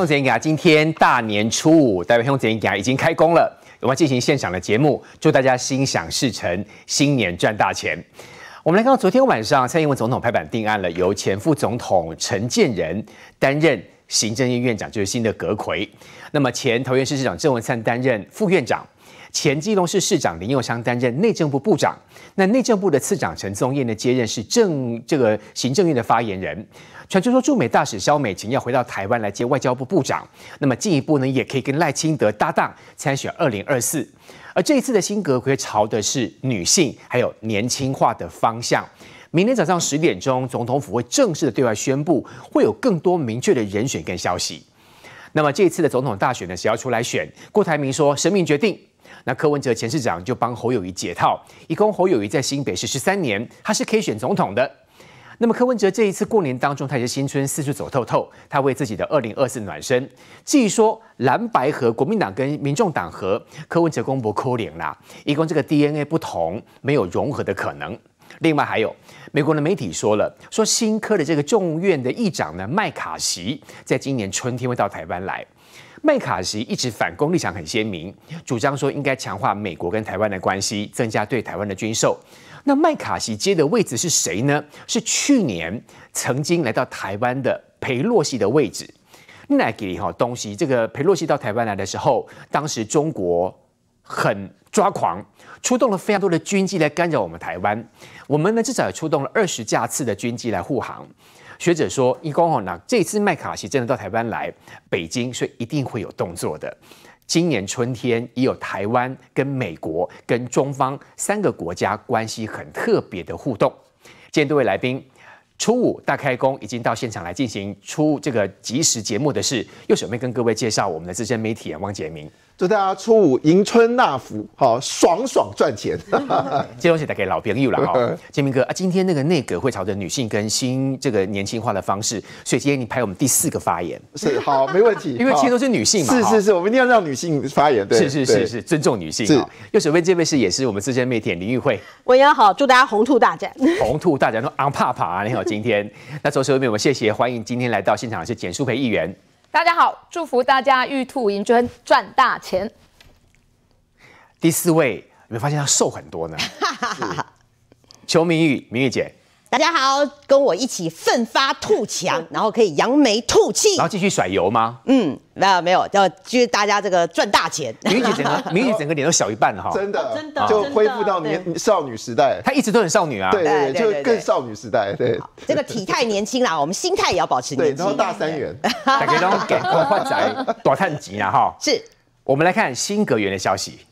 兄姐家今天大年初五，代表兄姐家已经开工了，我们进行现场的节目，祝大家心想事成，新年赚大钱。我们来看到昨天晚上，蔡英文总统拍板定案了，由前副总统陈建仁担任行政院院长，就是新的阁揆。那么前桃园市市长郑文灿担任副院长。前基隆市市长林右昌担任内政部部长，那内政部的次长陈宗彦呢接任是行政院的发言人。传出说驻美大使萧美琴要回到台湾来接外交部部长，那么进一步呢也可以跟赖清德搭档参选2024。而这一次的新阁揆朝的是女性还有年轻化的方向。明天早上10点钟，总统府会正式的对外宣布，会有更多明确的人选跟消息。那么这一次的总统大选呢，谁要出来选？郭台铭说生命决定。那柯文哲前市长就帮侯友宜解套，一共侯友宜在新北市13年，他是可以选总统的。那么柯文哲这一次过年当中，他也是新春四处走透透，他为自己的2024暖身。至于说蓝白合，国民党跟民众党合，柯文哲公布扣脸啦，一共这个 DNA 不同，没有融合的可能。另外还有美国的媒体说了，说新科的这个众院的议长呢麦卡锡，在今年春天会到台湾来。麦卡锡一直反攻立场很鲜明，主张说应该强化美国跟台湾的关系，增加对台湾的军售。那麦卡锡接的位置是谁呢？是去年曾经来到台湾的裴洛西的位置。那给东西，这个裴洛西到台湾来的时候，当时中国很抓狂，出动了非常多的军机来干扰我们台湾。我们呢至少也出动了20架次的军机来护航。学者说，这次麦卡锡真的到台湾来，北京所以一定会有动作的。今年春天也有台湾跟美国跟中方3个国家关系很特别的互动。今天多位来宾，初五大开工，已经到现场来进行出这个即时节目的是，右手边跟各位介绍我们的资深媒体人汪杰明。 祝大家初五迎春纳福，好爽爽赚钱。 这东西带给老朋友了哈，杰明哥啊，今天那个内阁会朝着女性跟这个年轻化的方式，所以今天你排我们第4个发言， 是好，没问题， 因为其实都是女性嘛， 是，我们一定要让女性发言，对， 是，尊重女性。右手边这位也是我们资深媒体人林玉慧， 文言好，祝大家红兔大展， 红兔大展都昂怕怕啊！你好，今天那左手边我们谢谢欢迎今天来到现场的是简舒培议员。 大家好，祝福大家玉兔迎春赚大钱。 第4位，有没有发现她瘦很多呢？邱明玉，明玉姐， 大家好，跟我一起奋发兔强，然后可以扬眉吐气， 然后继续甩油吗？ 没有，就是大家这个赚大钱。 明玉姐整个脸都小一半了哈， 真的，就恢复到少女时代。 她一直都很少女啊， 对，就更少女时代。对， 这个体态年轻啦，我们心态也要保持年轻。 对，然后大3元， 大家都给发财大趁钱啊哈。 是， 我们来看新阁员的消息。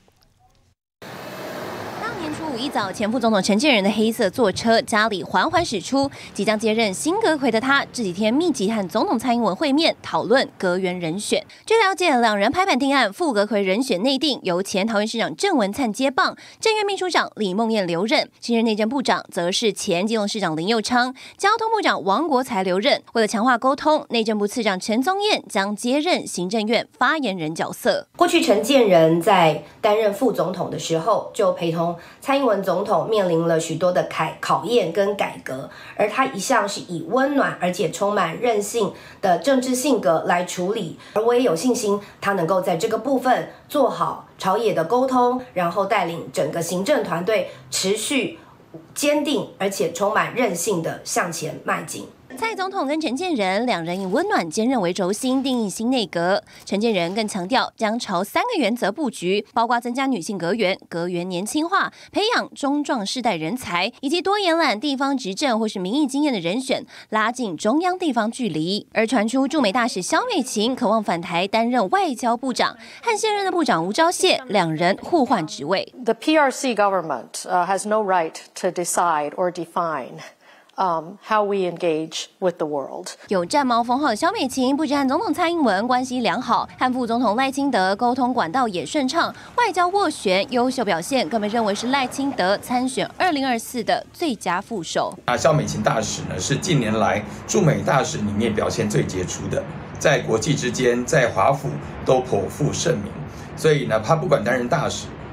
一早，前副总统陈建仁的黑色坐车家里缓缓驶出，即将接任新阁揆的他，这几天密集和总统蔡英文会面，讨论阁员人选。据了解，两人拍板定案，副阁揆人选内定，由前桃园市长郑文灿接棒，政院秘书长李孟燕留任，新任内政部长则是前基隆市长林右昌，交通部长王国材留任。为了强化沟通，内政部次长陈宗彦将接任行政院发言人角色。 过去陈建仁在担任副总统的时候，就陪同蔡英文总统面临了许多的考验跟改革，而他一向是以温暖而且充满韧性的政治性格来处理，而我也有信心他能够在这个部分做好朝野的沟通，然后带领整个行政团队持续坚定而且充满韧性的向前迈进。 蔡总统跟陈建仁两人以温暖坚韧为轴心定义新内阁，陈建仁更强调将朝3个原则布局，包括增加女性阁员、阁员年轻化、培养中壮世代人才，以及多延揽地方执政或是民意经验的人选，拉近中央地方距离。而传出驻美大使萧美琴渴望返台担任外交部长，和现任的部长吴钊燮两人互换职位。 The PRC government has no right to decide or define how we engage with the world. 有战矛封号的萧美琴，不止和总统蔡英文关系良好，和副总统赖清德沟通管道也顺畅，外交斡旋优秀表现，更被认为是赖清德参选2024的最佳副手。 萧美琴大使呢，是近年来驻美大使里面表现最杰出的，在国际之间，在华府都颇负盛名。所以呢，他不管担任大使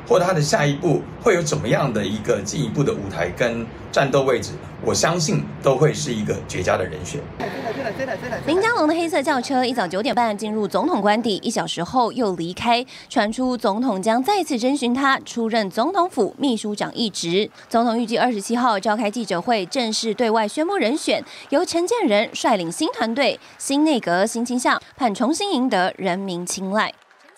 或他的下一步会有怎么样的一个进一步的舞台跟战斗位置，我相信都会是一个绝佳的人选。 林佳龙的黑色轿车一早9点半进入总统官邸，1小时后又离开，传出总统将再次征询他出任总统府秘书长一职。总统预计27号召开记者会，正式对外宣布人选，由陈建仁率领新团队、新内阁新倾向，盼重新赢得人民青睐。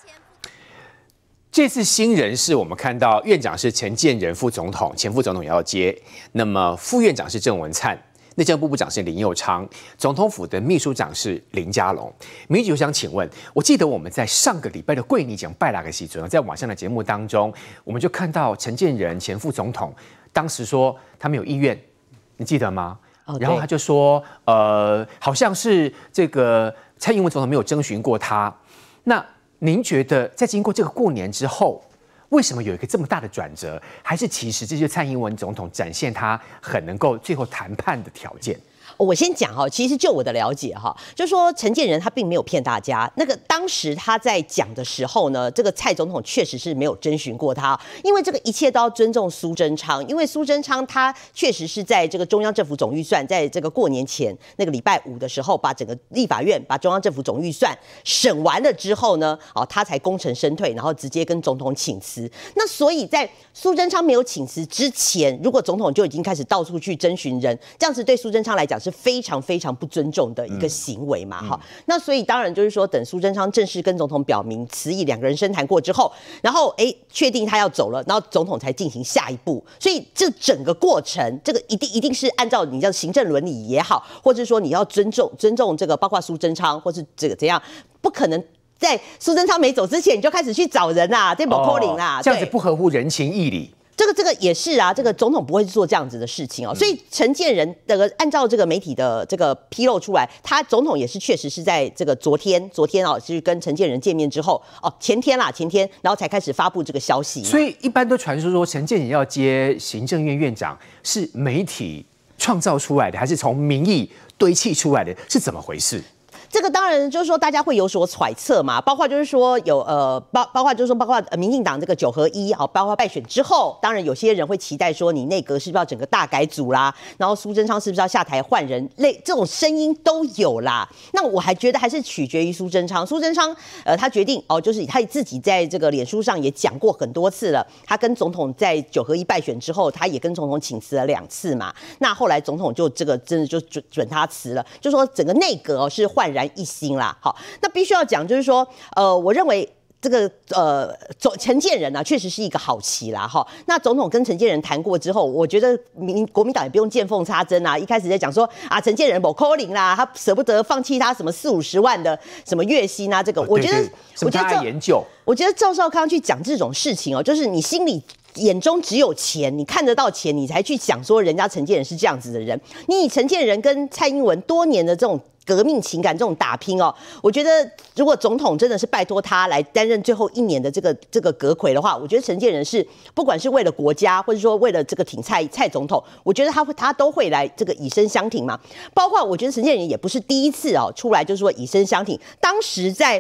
这次新人是我们看到院长是陈建仁副总统，前副总统也要接，那么副院长是郑文灿，内政部部长是林右昌，总统府的秘书长是林佳龙。民主想请问，我记得我们在上个礼拜的贵拟讲拜那个时阵，在晚上的节目当中，我们就看到陈建仁前副总统当时说他没有意愿，你记得吗？然后他就说，好像是这个蔡英文总统没有征询过他。那您觉得在经过这个过年之后，为什么有一个这么大的转折？还是其实这就是蔡英文总统展现他很能够最后谈判的条件？ 我先讲哈，其实就我的了解哈，就说陈建仁他并没有骗大家。那个当时他在讲的时候呢，这个蔡总统确实是没有征询过他，因为这个一切都要尊重苏贞昌，因为苏贞昌他确实是在这个中央政府总预算，在这个过年前那个礼拜5的时候，把整个立法院把中央政府总预算审完了之后呢，他才功成身退，然后直接跟总统请辞。那所以在苏贞昌没有请辞之前，如果总统就已经开始到处去征询人，这样子对苏贞昌来讲是非常非常不尊重的一个行为嘛，哈。那所以当然就是说，等苏贞昌正式跟总统表明辞意，两个人深谈过之后，然后确定他要走了，然后总统才进行下一步。所以这整个过程，这个一定是按照你叫行政伦理也好，或者说你要尊重这个，包括苏贞昌或是这个怎样，不可能在苏贞昌没走之前你就开始去找人啦，这不可能啦， 这样子不合乎人情义理。 这个也是啊，这个总统不会做这样子的事情哦，所以陈建仁按照这个媒体的这个披露出来，他总统也是确实是在这个昨天哦，是跟陈建仁见面之后哦，前天，然后才开始发布这个消息。 所以一般都传说陈建仁要接行政院院长，是媒体创造出来的，还是从民意堆砌出来的？是怎么回事？ 这个当然就是说大家会有所揣测嘛，包括就是说有包括民进党这个9合1啊，包括败选之后，当然有些人会期待说你内阁是不是要整个大改组啦，然后苏贞昌是不是要下台换人，这种声音都有啦。那我还觉得还是取决于苏贞昌，他决定就是他自己在这个脸书上也讲过很多次了，他跟总统在9合1败选之后，他也跟总统请辞了2次嘛，那后来总统就这个真的就准他辞了，就说整个内阁是焕然一新啦。好，那必须要讲，就是说，我认为这个陈建仁啊，确实是一个好棋啦。哈，那总统跟陈建仁谈过之后，我觉得国民党也不用见缝插针啊。一开始在讲说啊，陈建仁不可能啦，他舍不得放弃他什么40-50万的什么月薪啊，这个我觉得赵少康去讲这种事情哦，就是你心里眼中只有钱，你看得到钱，你才去想说人家陈建仁是这样子的人。你以陈建仁跟蔡英文多年的这种革命情感这种打拼哦，我觉得如果总统真的是拜托他来担任最后1年的这个阁揆的话，我觉得陈建仁是不管是为了国家，或者说为了这个挺蔡总统，我觉得他都会来这个以身相挺嘛。包括我觉得陈建仁也不是第一次出来就是说以身相挺，当时在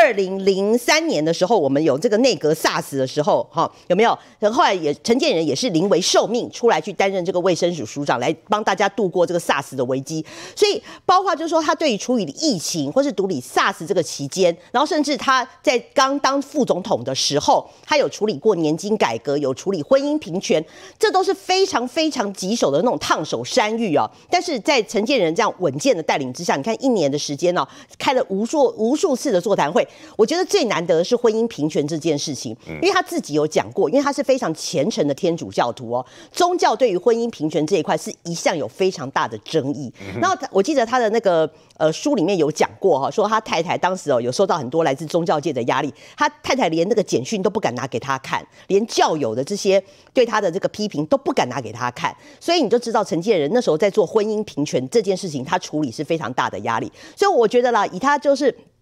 2003年的时候，我们有这个内阁 SARS 的时候，有没有？后来陈建仁也是临危受命出来去担任这个卫生署署长，来帮大家度过这个 SARS 的危机。所以包括就是说他对于处理疫情或是处理 SARS 这个期间，然后甚至他在刚当副总统的时候，他有处理过年金改革，有处理婚姻平权，这都是非常非常棘手的那种烫手山芋啊。但是在陈建仁这样稳健的带领之下，你看1年的时间呢，开了无数次的座谈会。我觉得最难得的是婚姻平权这件事情，因为他自己有讲过，因为他是非常虔诚的天主教徒哦，宗教对于婚姻平权这一块是一向有非常大的争议。然后我记得他的那个书里面有讲过哈，说他太太当时有受到很多来自宗教界的压力，他太太连那个简讯都不敢拿给他看，连教友的这些对他的这个批评都不敢拿给他看，所以你就知道陈建仁那时候在做婚姻平权这件事情，他处理是非常大的压力。所以我觉得啦，以他就是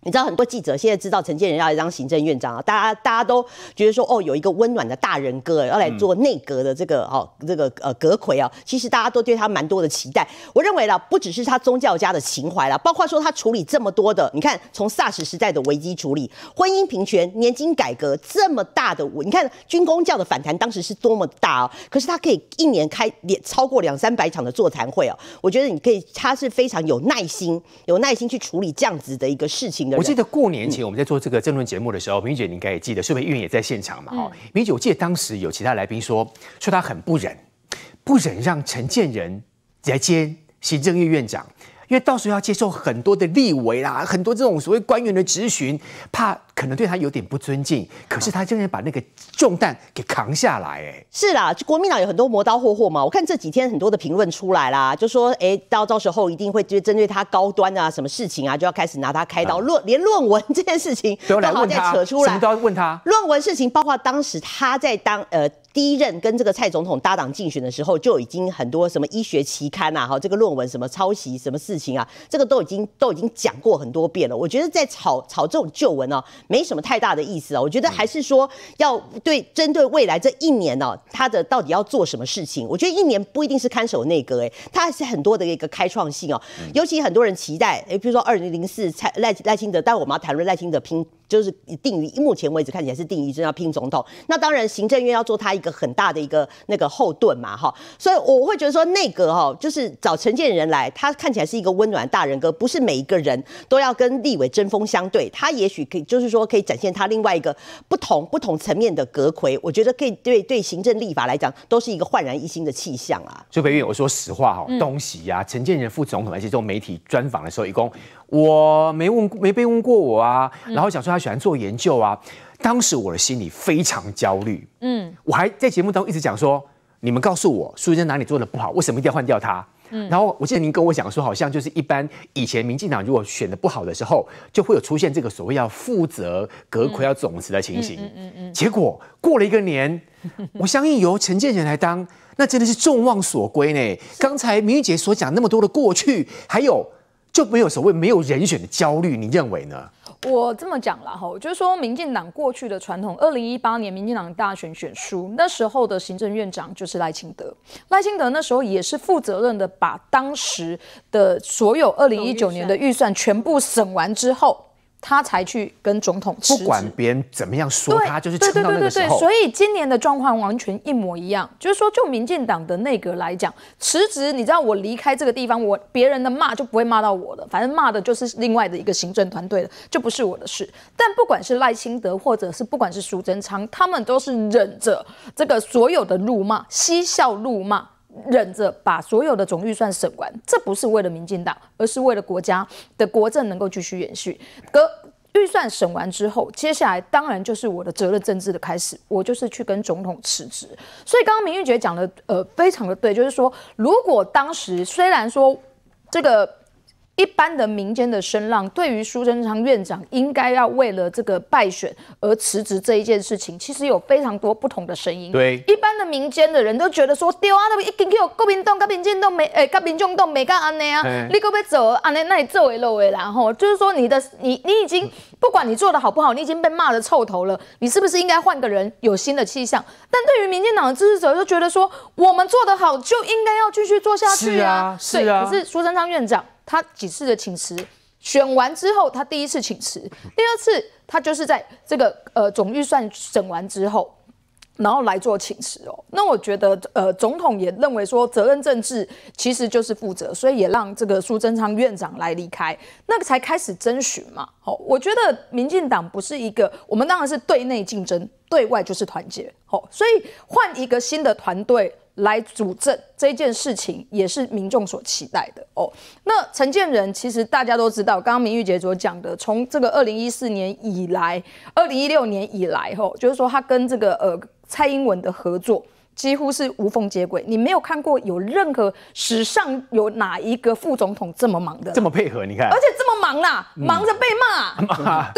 你知道很多记者现在知道陈建仁要来当行政院长啊，大家都觉得说哦，有一个温暖的大人哥要来做内阁的这个阁揆啊，其实大家都对他蛮多的期待。我认为啦，不只是他宗教家的情怀啦，包括说他处理这么多的，你看从SARS 时代的危机处理、婚姻平权、年金改革这么大的，你看军公教的反弹当时是多么大哦，可是他可以一年开超过200-300场的座谈会哦，我觉得他是非常有耐心去处理这样子的一个事情的。 我记得过年前我们在做这个政论节目的时候，明玉姐你应该也记得，是不是议员也在现场嘛？明玉姐，我记得当时有其他来宾说他很不忍让陈建仁来接行政院院长，因为到时候要接受很多的立委啦，很多这种所谓官员的质询，怕可能对他有点不尊敬，可是他仍然把那个重担给扛下来。 是啦，国民党有很多磨刀霍霍嘛，我看这几天很多的评论出来啦，就说到时候一定会针对他高端啊什么事情啊，就要开始拿他开刀，连论文这件事情都好再扯出来， 什么都要问他。 论文事情，包括当时他在当第一任跟这个蔡总统搭档竞选的时候，就已经很多什么医学期刊啊，这个论文什么抄袭什么事情啊，这个都已经讲过很多遍了。我觉得在炒这种旧闻哦，没什么太大的意思啊。我觉得还是说要针对未来这一年哦，他的到底要做什么事情？我觉得一年不一定是看守内阁，他还是很多的一个开创性哦。尤其很多人期待，比如说2004赖清德，但我们要谈论赖清德就是定于目前为止看起来是定于真要拼总统。那当然行政院要做他一个很大的一个那个后盾嘛，所以我会觉得说内阁就是找陈建仁来，他看起来是一个温暖的大人哥，不是每一个人都要跟立委针锋相对，他也许可以就是说可以展现他另外一个不同层面的阁揆，我觉得可以对行政立法来讲都是一个焕然一新的气象啊。 所以北院我说实话东西啊，陈建仁副总统而且这种媒体专访的时候，一共我没被问过我啊，然后想说他喜欢做研究啊，当时我的心里非常焦虑，我还在节目当中一直讲说，你们告诉我苏贞哪里做的不好，为什么一定要换掉他？然后我记得您跟我讲说，好像就是一般以前民进党如果选的不好的时候，就会有出现这个所谓要负责阁揆要总辞的情形。结果过了一个年，我相信由陈建仁来当，那真的是众望所归呢。刚才明玉姐所讲那么多的过去，还有就没有所谓没有人选的焦虑，你认为呢？ 我这么讲啦哈，就是说民进党过去的传统，2018年民进党大选选输，那时候的行政院长就是赖清德。赖清德那时候也是负责任的，把当时的所有2019年的预算全部审完之后，他才去跟总统辞职。 不管别人怎么样说他，就是撑到那个时候。 所以今年的状况完全一模一样，就是说，就民进党的内阁来讲，辞职，你知道我离开这个地方，别人的骂就不会骂到我的，反正骂的就是另外的一个行政团队的，就不是我的事。但不管是赖清德，或者是不管是苏贞昌，他们都是忍着这个所有的辱骂，嬉笑怒骂。忍着把所有的总预算审完，这不是为了民进党，而是为了国家的国政能够继续延续。预算审完之后，接下来当然就是我的责任政治的开始，我就是去跟总统辞职。所以刚刚明玉姐讲的非常的对，就是说，如果当时虽然说这个一般的民间的声浪对于苏贞昌院长应该要为了这个败选而辞职这一件事情，其实有非常多不同的声音。 对， 一般的民间的人都觉得说，对啊，那一定有国民党跟民进党没，跟民众党没干安内啊，你可不可以走安内？那你走为漏为然后，就是说你已经不管你做的好不好，你已经被骂得臭头了，你是不是应该换个人，有新的气象？但对于民进党的支持者就觉得说，我们做得好就应该要继续做下去啊， 是啊。 可是苏贞昌院长。他几次的请辞，选完之后，他第一次请辞，第二次他就是在这个总预算审完之后，然后来做请辞哦。那我觉得总统也认为说责任政治其实就是负责，所以也让这个苏贞昌院长来离开，那个才开始征询嘛。我觉得民进党不是一个，我们当然是对内竞争，对外就是团结。所以换一个新的团队来主政这件事情，也是民众所期待的哦。那陈建仁其实大家都知道，刚刚明玉姐所讲的，从这个2014年以来，2016年以来，就是说他跟这个蔡英文的合作。几乎是无缝接轨，你没有看过有任何史上有哪一个副总统这么忙的， 这么配合，你看， 而且这么忙啦，忙着被骂，对不对？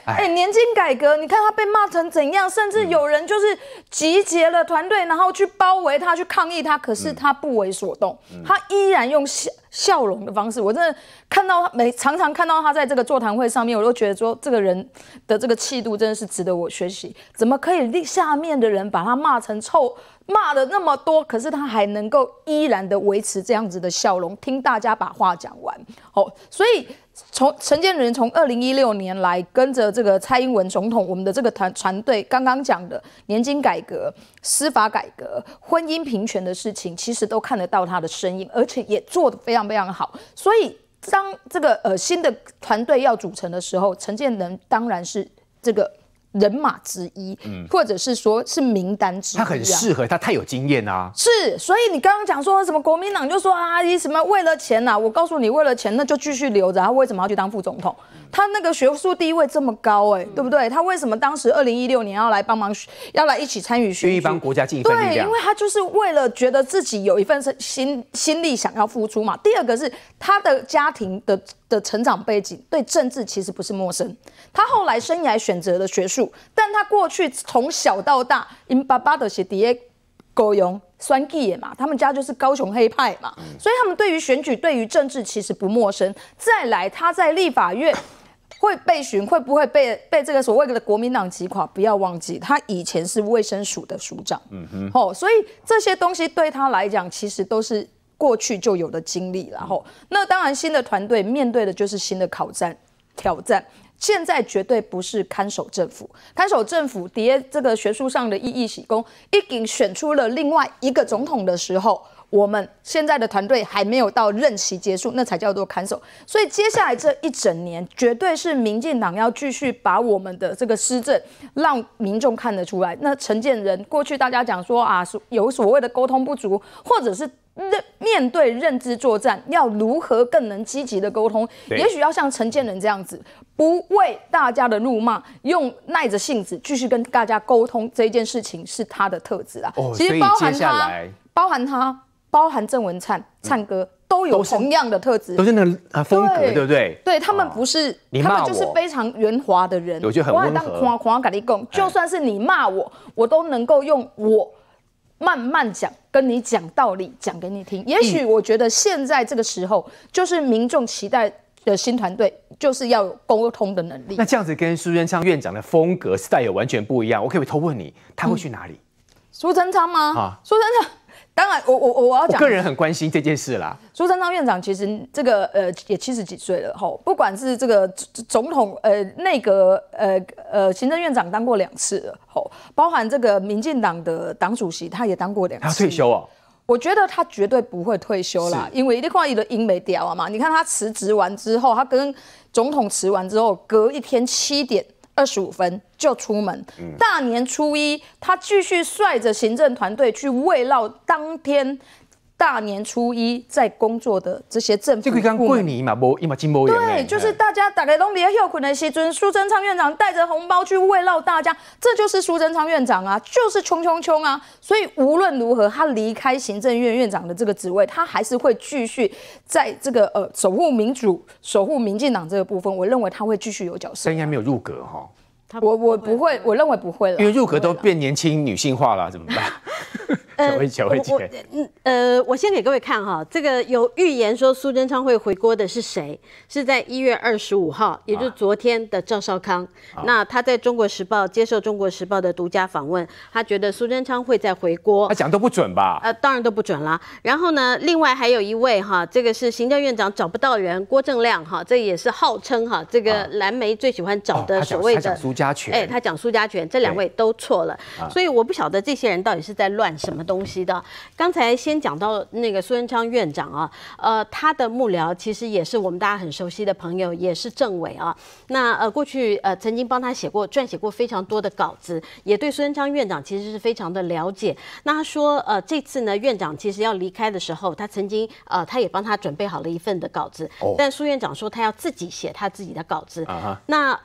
年金改革，你看他被骂成怎样，甚至有人就是集结了团队，然后去包围他，去抗议他，可是他不为所动，他依然用笑容的方式。我真的看到他常常看到他在这个座谈会上面，我都觉得说这个人的这个气度真的是值得我学习。怎么可以下面的人把他骂成臭？骂的那么多，可是他还能够依然的维持这样子的笑容，听大家把话讲完。所以陈建仁从2016年来跟着这个蔡英文总统，我们的这个团队刚刚讲的年金改革、司法改革、婚姻平权的事情，其实都看得到他的身影，而且也做得非常非常好。所以当这个新的团队要组成的时候，陈建仁当然是这个人马之一，或者是说是名单之一， 他很适合，他太有经验啊。 是，所以你刚刚讲说什么国民党就说啊，你什么为了钱啊？我告诉你，为了钱那就继续留着，他为什么要去当副总统？他那个学术地位这么高，对不对？他为什么当时2016年要来帮忙，要来一起参与选举， 愿意帮国家尽一份力量？ 对，因为他就是为了觉得自己有一份心力想要付出嘛。第二个是他的家庭的成长背景对政治其实不是陌生，他后来生涯选择了学术，但他过去从小到大，因爸爸的是在高雄选举的嘛，他们家就是高雄黑派嘛，所以他们对于选举、对于政治其实不陌生。再来，他在立法院会被询，会不会被这个所谓的国民党击垮？不要忘记，他以前是卫生署的署长，所以这些东西对他来讲，其实都是过去就有的经历了。那当然，新的团队面对的就是新的挑战。现在绝对不是看守政府，看守政府叠这个学术上的意义喜功，已经选出了另外一个总统的时候，我们现在的团队还没有到任期结束，那才叫做看守。所以接下来这一整年，绝对是民进党要继续把我们的这个施政让民众看得出来。那陈建仁过去大家讲说啊，有所谓的沟通不足，或者是面对认知作战，要如何更能积极的沟通？也许要像陈建仁这样子，不为大家的怒骂，用耐着性子继续跟大家沟通这件事情，是他的特质啊。其实包含郑文灿哥都有同样的特质， 都是那个风格，对不对？ 对，他们不是，他们就是非常圆滑的人。 我觉得很温和。 我跟你讲，就算是你骂我，我都能够用我慢慢讲，跟你讲道理，讲给你听。也许我觉得现在这个时候，就是民众期待的新团队，就是要有沟通的能力。 那这样子跟苏贞昌院长的风格 style 完全不一样，我可不可以偷问你，他会去哪里？ 苏贞昌吗？苏贞昌。当然，我要讲， 我个人很关心这件事啦。 苏贞昌院长其实这个也70几岁了不管是这个总统内阁行政院长当过2次了包含这个民进党的党主席他也当过2次。 他退休哦？ 我觉得他绝对不会退休啦，因为你看他的英美屌嘛，你看他辞职完之后，他跟总统辞完之后，隔一天7点25分就出门，大年初一，他继续率着行政团队去慰劳当天大年初一在工作的这些政府部门。 这个刚过年嘛， 对，就是大家都在休困的时阵，苏贞昌院长带着红包去慰劳大家，这就是苏贞昌院长啊，就是冲啊！所以无论如何，他离开行政院院长的这个职位，他还是会继续在这个守护民主、守护民进党这个部分，我认为他会继续有角色。 但应该没有入阁我不会，我认为不会了， 因为入阁都变年轻女性化了，怎么办？小薇姐， 我先给各位看这个有预言说苏贞昌会回锅的是谁？是在1月25号，也就是昨天的赵少康。那他在中国时报接受中国时报的独家访问，他觉得苏贞昌会再回锅。 他讲都不准吧？ 当然都不准啦。然后呢，另外还有一位这个是行政院长找不到人，郭正亮这也是号称这个蓝媒最喜欢找的所谓的。 他讲苏家权， 他讲苏家权，这2位都错了。所以我不晓得这些人到底是在乱什么东西的。刚才先讲到那个苏贞昌院长他的幕僚其实也是我们大家很熟悉的朋友，也是政委那过去曾经帮他撰写过非常多的稿子，也对苏贞昌院长其实是非常的了解。那他说这次呢，院长其实要离开的时候，他曾经他也帮他准备好了一份的稿子，但苏院长说他要自己写他自己的稿子。那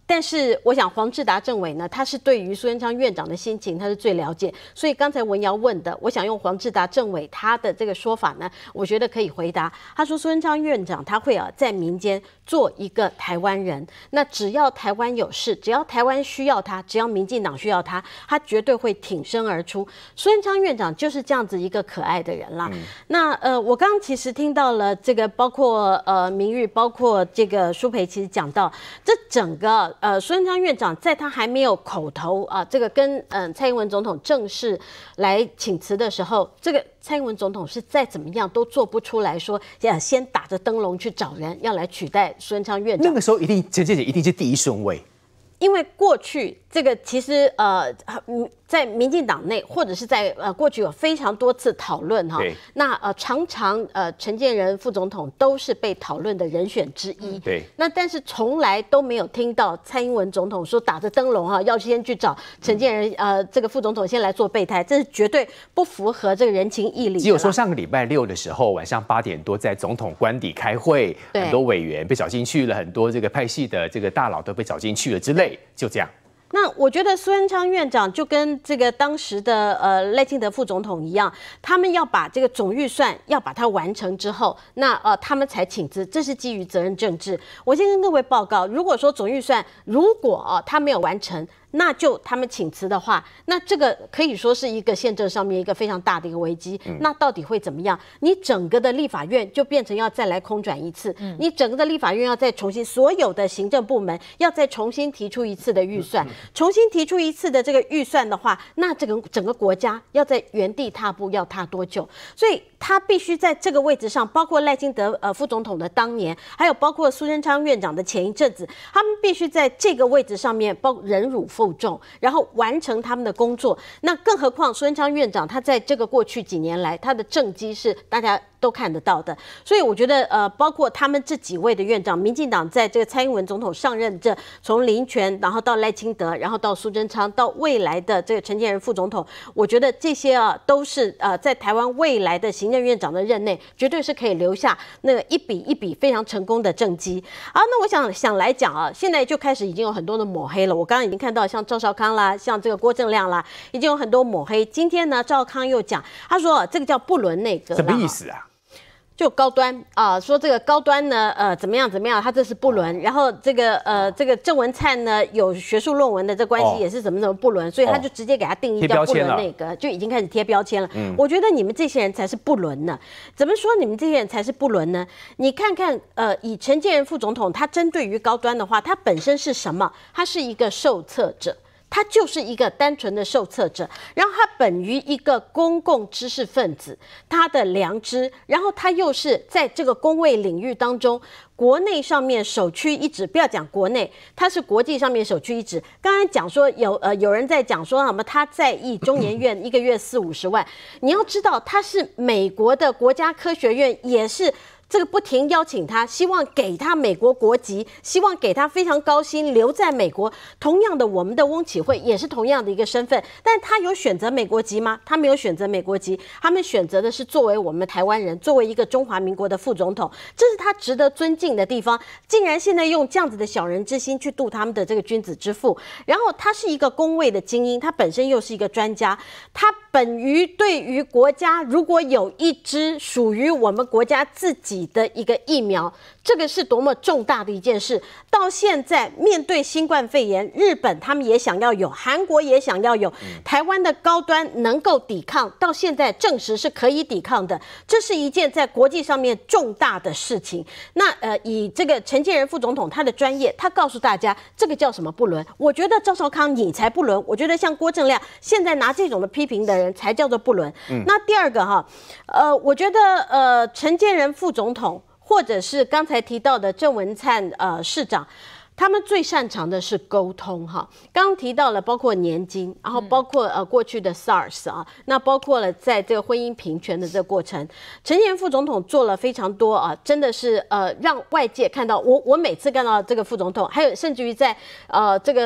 但是我想黄志达政委呢，他是对于苏贞昌院长的心情他是最了解，所以刚才文瑶问的，我想用黄志达政委他的这个说法呢，我觉得可以回答。他说苏贞昌院长他会在民间做一个台湾人，那只要台湾有事，只要台湾需要他，只要民进党需要他，他绝对会挺身而出。苏贞昌院长就是这样子一个可爱的人啦。那我刚刚其实听到了这个，包括明玉，包括这个舒培，其实讲到这整个苏贞昌院长在他还没有口头这个跟蔡英文总统正式来请辞的时候，这个蔡英文总统是再怎么样都做不出来说先打着灯笼去找人要来取代苏贞昌院长。 那个时候一定陈建姐一定是第一顺位， 因为过去这个其实在民进党内或者是在过去有非常多次讨论哈，那常常陈建仁副总统都是被讨论的人选之一， 对， 那但是从来都没有听到蔡英文总统说打着灯笼要先去找陈建仁这个副总统先来做备胎，这是绝对不符合这个人情义理的。 只有说上个礼拜6的时候晚上8点多在总统官邸开会，很多委员被找进去了，很多这个派系的这个大佬都被找进去了之类，就这样。 那我觉得苏贞昌院长就跟这个当时的赖清德副总统一样，他们要把这个总预算要把它完成之后，那他们才请辞，这是基于责任政治。我先跟各位报告，如果说总预算如果他没有完成，那就他们请辞的话，那这个可以说是一个宪政上面一个非常大的一个危机。那到底会怎么样？你整个的立法院就变成要再来空转一次，你整个的立法院要再重新，所有的行政部门要再重新提出一次的预算，重新提出一次的这个预算的话，那这个整个国家要在原地踏步，要踏多久？所以他必须在这个位置上，包括赖清德副总统的当年，还有包括苏贞昌院长的前一阵子，他们必须在这个位置上面忍辱负重，然后完成他们的工作。那更何况苏贞昌院长他在这个过去几年来，他的政绩是大家都看得到的。所以我觉得包括他们这几位的院长，民进党在这个蔡英文总统上任这从林全，然后到赖清德，然后到苏贞昌，到未来的这个陈建仁副总统，我觉得这些都是在台湾未来的行政院长的任内，绝对是可以留下那个一笔一笔非常成功的政绩。那我想来讲现在就开始已经有很多的抹黑了。我刚刚已经看到像赵少康啦，像这个郭正亮啦，已经有很多抹黑。今天呢，赵少康又讲，他说这个叫不伦内阁， 什么意思啊？ 就高端说这个高端呢，怎么样，他这是不伦。然后这个郑文灿呢，有学术论文的这关系也是怎么不伦，所以他就直接给他定义叫不伦内阁，就已经开始贴标签了。我觉得你们这些人才是不伦呢。怎么说你们这些人才是不伦呢？你看看以陈建仁副总统，他针对于高端的话，他本身是什么？他是一个受测者。他就是一个单纯的受测者，然后他本于一个公共知识分子，他的良知，然后他又是在这个公卫领域当中，国内上面首屈一指，不要讲国内，他是国际上面首屈一指。刚才讲说有人在讲说什么，他在意中研院一个月40-50万，你要知道他是美国的国家科学院，也是。这个不停邀请他，希望给他美国国籍，希望给他非常高薪留在美国。同样的，我们的翁启慧也是同样的一个身份，但他有选择美国籍吗？他没有选择美国籍，他们选择的是作为我们台湾人，作为一个中华民国的副总统，这是他值得尊敬的地方。竟然现在用这样子的小人之心去度他们的这个君子之腹，然后他是一个公卫的精英，他本身又是一个专家，他本于对于国家如果有一支属于我们国家自己的一个疫苗，这个是多么重大的一件事。到现在面对新冠肺炎，日本他们也想要有，韩国也想要有，台湾的高端能够抵抗，到现在证实是可以抵抗的，这是一件在国际上面重大的事情。那以这个陈建仁副总统他的专业，他告诉大家这个叫什么不伦。我觉得赵少康你才不伦，我觉得像郭正亮现在拿这种的批评的人才叫做不伦。那第二个我觉得陈建仁副总统或者是刚才提到的郑文灿市长，他们最擅长的是沟通刚刚提到了包括年金，然后包括过去的 SARS 那包括了在这个婚姻平权的这个过程，陈建仁副总统做了非常多真的是让外界看到我每次看到这个副总统，还有甚至于在这个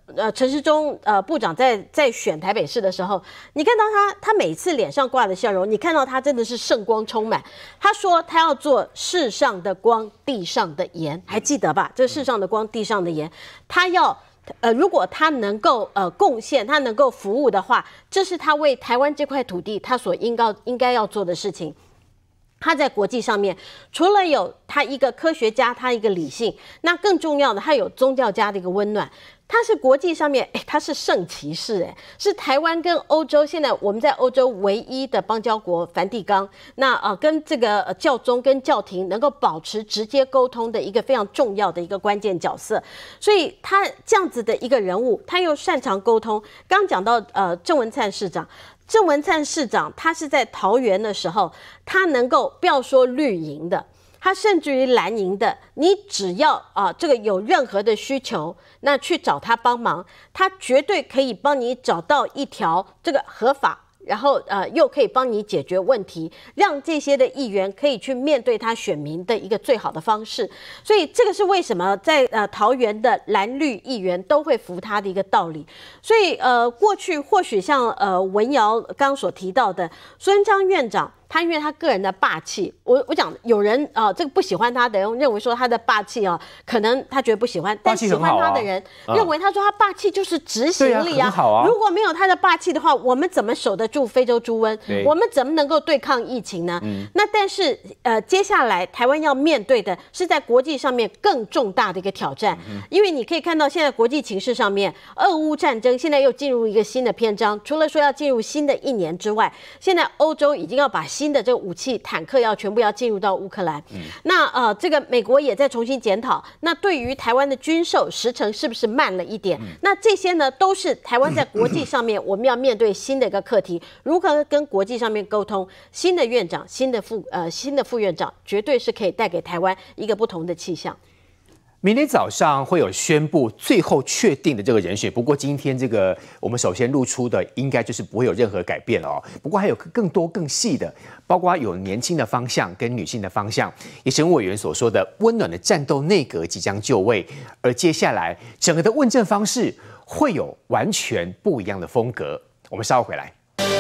陈时中部长在选台北市的时候，你看到他每次脸上挂的笑容，你看到他真的是圣光充满。他说他要做世上的光，地上的盐，还记得吧？这世上的光，地上的盐，他要。如果他能够贡献，他能够服务的话，这是他为台湾这块土地他所应该要做的事情。他在国际上面，除了有他一个科学家，他一个理性，那更重要的，他有宗教家的一个温暖。他是国际上面，他是圣骑士，是台湾跟欧洲现在我们在欧洲唯一的邦交国梵蒂冈，那跟这个教宗跟教廷能够保持直接沟通的一个非常重要的一个关键角色。所以他这样子的一个人物，他又擅长沟通。刚讲到郑文灿市长。郑文灿市长，他是在桃园的时候，他能够不要说绿营的，他甚至于蓝营的，你只要这个有任何的需求，那去找他帮忙，他绝对可以帮你找到一条这个合法。然后又可以帮你解决问题，让这些的议员可以去面对他选民的一个最好的方式。所以这个是为什么在桃园的蓝绿议员都会服他的一个道理。所以过去或许像文瑶刚刚所提到的苏贞昌院长。他因为他个人的霸气，我讲有人这个不喜欢他的人认为说他的霸气可能他觉得不喜欢，但喜欢他的人认为他说他霸气就是执行力啊。如果没有他的霸气的话，我们怎么守得住非洲猪瘟？我们怎么能够对抗疫情呢？那但是接下来台湾要面对的是在国际上面更重大的一个挑战，因为你可以看到现在国际情势上面，俄乌战争现在又进入一个新的篇章，除了说要进入新的一年之外，现在欧洲已经要把新的这个武器坦克要全部要进入到乌克兰，那这个美国也在重新检讨。那对于台湾的军售时程是不是慢了一点？那这些呢，都是台湾在国际上面我们要面对新的一个课题，如何跟国际上面沟通？新的院长、新的副院长，绝对是可以带给台湾一个不同的气象。 明天早上会有宣布最后确定的这个人选，不过今天这个我们首先露出的应该就是不会有任何改变了哦。不过还有更多更细的，包括有年轻的方向跟女性的方向，也是委员所说的温暖的战斗内阁即将就位，而接下来整个的问政方式会有完全不一样的风格。我们稍后回来。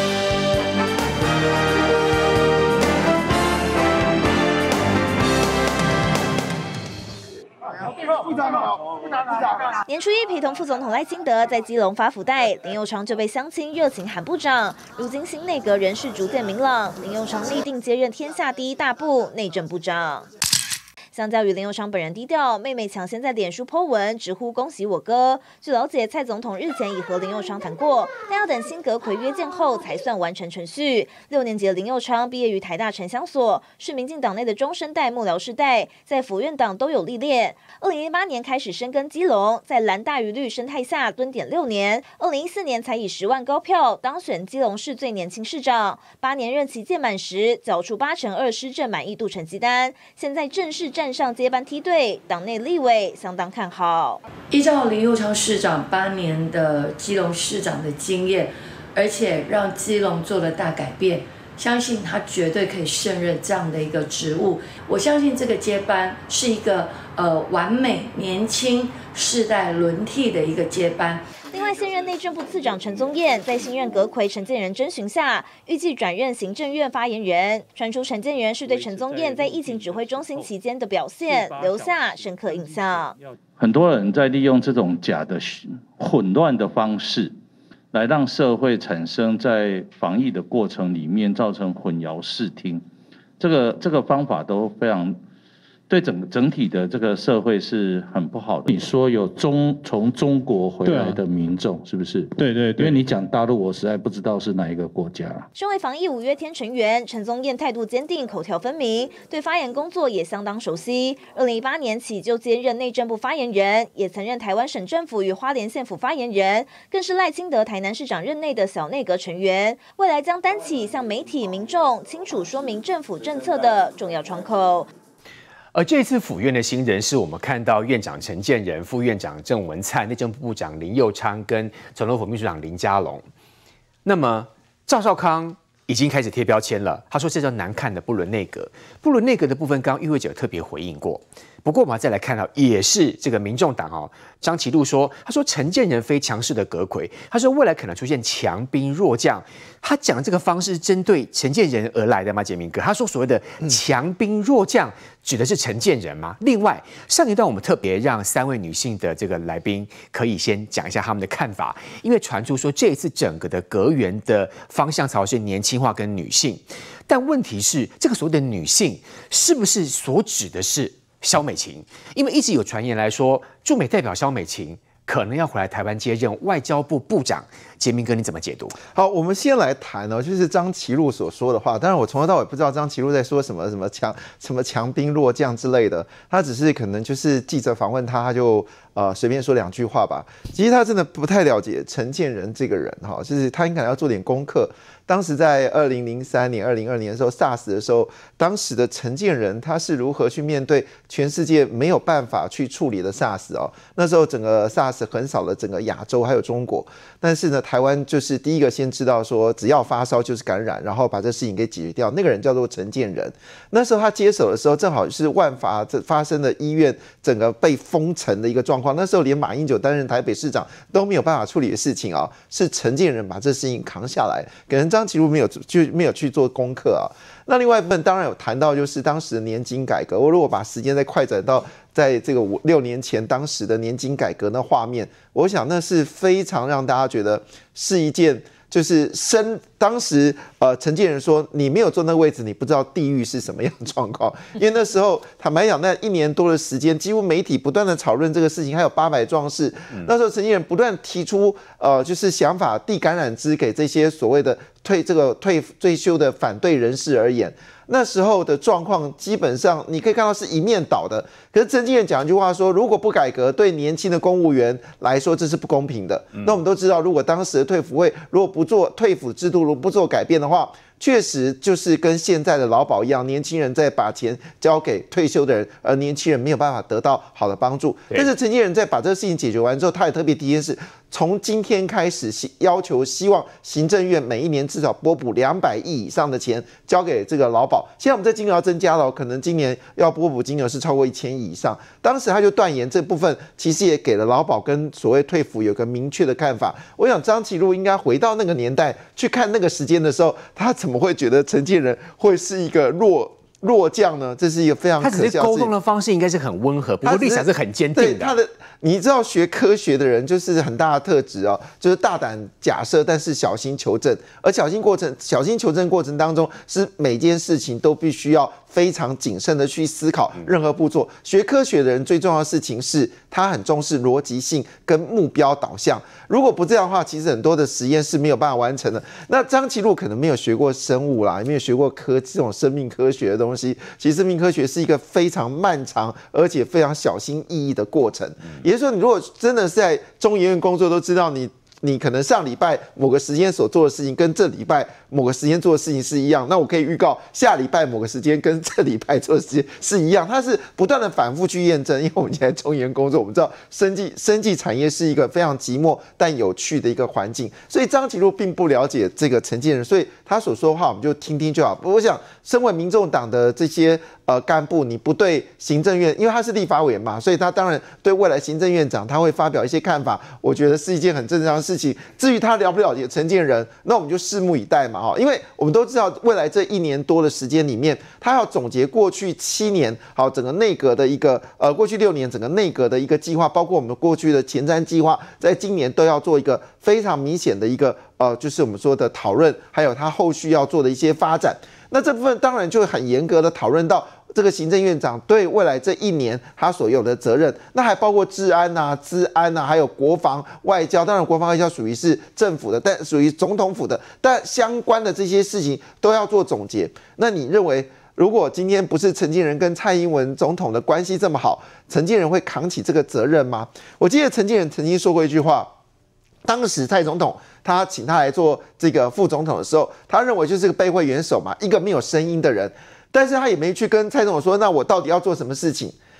年初一陪同副总统赖清德在基隆发福袋，林右昌就被乡亲热情喊部长。如今新内阁人事逐渐明朗，林右昌立定接任天下第一大部内政部长。相较于林右昌本人低调，妹妹抢先在脸书 po 文直呼恭喜我哥。据了解，蔡总统日前已和林右昌谈过，但要等新阁揆约见后才算完成程序。6年级的林右昌毕业于台大城乡所，是民进党内的中生代幕僚世代，在府院党都有历练。2018年开始深耕基隆，在蓝大于绿生态下蹲点6年，2014年才以10万高票当选基隆市最年轻市长。8年任期届满时，缴出8%施政满意度成绩单，现在正式站上接班梯队，党内立委相当看好。 依照林右昌市长8年的基隆市长的经验，而且让基隆做了大改变，相信他绝对可以胜任这样的一个职务。我相信这个接班是一个完美年轻世代轮替的一个接班。 另外，现任内政部次长陈宗彦在新任阁揆陈建仁征询下，预计转任行政院发言人。传出陈建仁是对陈宗彦在疫情指挥中心期间的表现留下深刻印象。 很多人在利用这种假的混乱的方式，来让社会产生在防疫的过程里面造成混淆视听，这个方法都非常。对整体的这个社会是很不好的。你说有从中国回来的民众，是不是？对，因为你讲大陆，我实在不知道是哪一个国家。 身为防疫五月天成员，陈宗彦态度坚定，口条分明，对发言工作也相当熟悉。2018年起就兼任内政部发言人，也曾任台湾省政府与花莲县府发言人，更是赖清德台南市长任内的小内阁成员。未来将担起向媒体民众清楚说明政府政策的重要窗口。 而这次府院的新人是我们看到院长陈建仁、副院长郑文灿、内政部部长林右昌跟总统府秘书长林佳龙。那么赵少康已经开始贴标签了，他说这叫难看的不伦内阁。不伦内阁的部分，刚刚与会者特别回应过。 不过我们再来看到，也是这个民众党哦，张其禄说，他说陈建仁非强势的阁揆，他说未来可能出现强兵弱将。他讲的这个方式是针对陈建仁而来的吗？杰明哥，他说所谓的强兵弱将指的是陈建仁吗？另外，上一段我们特别让3位女性的这个来宾可以先讲一下他们的看法，因为传出说这一次整个的阁员的方向朝是年轻化跟女性，但问题是这个所谓的女性是不是所指的是萧美琴？因为一直有传言来说，驻美代表萧美琴可能要回来台湾接任外交部部长。杰明哥，你怎么解读？ 好，我们先来谈哦，就是张其禄所说的话。当然，我从头到尾不知道张其禄在说什么强兵弱将之类的，他只是可能就是记者访问他，他就随便说2句话吧。其实他真的不太了解陈建仁这个人哈，就是他应该要做点功课。当时在2003年、2002年的时候 ，SARS 的时候，当时的陈建仁他是如何去面对全世界没有办法去处理的 SARS 哦？那时候整个 SARS 横扫了整个亚洲还有中国，但是呢，台湾就是第一个先知道说，只要发烧就是感染，然后把这事情给解决掉。那个人叫做陈建仁。那时候他接手的时候，正好是万华发生的医院整个被封城的一个状况。那时候连马英九担任台北市长都没有办法处理的事情啊，是陈建仁把这事情扛下来。可能张其禄没有去做功课啊。那另外一部分当然有谈到，就是当时的年金改革。我如果把时间再快转到在这个6年前当时的年金改革那画面，我想那是非常让大家觉得是一件就是当时陈建仁说，你没有坐那个位置，你不知道地狱是什么样的状况。因为那时候坦白讲，那1年多的时间，几乎媒体不断的讨论这个事情，还有800壮士。那时候陈建仁不断提出就是想法递橄榄枝给这些所谓的退休的反对人士而言。那时候的状况基本上你可以看到是一面倒的。可是陈建仁讲一句话说，如果不改革，对年轻的公务员来说这是不公平的。那我们都知道，如果当时的退辅会如果不做退辅制度，如果不做改变的话，确实就是跟现在的劳保一样，年轻人在把钱交给退休的人，而年轻人没有办法得到好的帮助。但是陈建仁在把这个事情解决完之后，他也特别提一件事，从今天开始要求希望行政院每一年至少拨补200亿以上的钱交给这个劳保。现在我们这金额要增加了，可能今年要拨补金额是超过1000亿以上。当时他就断言这部分其实也给了劳保跟所谓退辅有个明确的看法。我想张其禄应该回到那个年代去看那个时间的时候，他怎么会觉得陈建仁会是一个弱将呢？这是一个非常可笑的事情。 他只是沟通的方式应该是很温和，不过立场是很坚定的。 你知道学科学的人就是很大的特质哦，就是大胆假设，但是小心求证。而小心求证过程当中，是每件事情都必须要非常谨慎的去思考任何步骤。学科学的人最重要的事情是，他很重视逻辑性跟目标导向。如果不这样的话，其实很多的实验是没有办法完成的。那张其禄可能没有学过生物啦，也没有学过这种生命科学的东西。其实生命科学是一个非常漫长而且非常小心翼翼的过程。也就是说，你如果真的是在中研院工作，都知道你可能上礼拜某个时间所做的事情跟这礼拜某个时间做的事情是一样，那我可以预告下礼拜某个时间跟这礼拜做的时间是一样，它是不断的反复去验证。因为我们现在中研工作，我们知道生技产业是一个非常寂寞但有趣的一个环境，所以张其禄并不了解这个陈建仁，所以他所说的话我们就听听就好。我想，身为民众党的这些干部，你不对行政院，因为他是立法委员嘛，所以他当然对未来行政院长他会发表一些看法，我觉得是一件很正常的事情。至于他了不了解陈建仁，那我们就拭目以待嘛。因为我们都知道，未来这1年多的时间里面，他要总结过去7年整个内阁的一个过去6年整个内阁的一个计划，包括我们过去的前瞻计划，在今年都要做一个非常明显的一个就是我们说的讨论，还有他后续要做的一些发展。那这部分当然就很严格的讨论到这个行政院长对未来这1年他所有的责任，那还包括治安啊、资安啊，还有国防、外交。当然，国防外交属于是政府的，但属于总统府的，但相关的这些事情都要做总结。那你认为，如果今天不是陈建仁跟蔡英文总统的关系这么好，陈建仁会扛起这个责任吗？我记得陈建仁曾经说过一句话，当时蔡总统他请他来做这个副总统的时候，他认为就是个背会元首嘛，一个没有声音的人。但是他也没去跟蔡总统说，那我到底要做什么事情？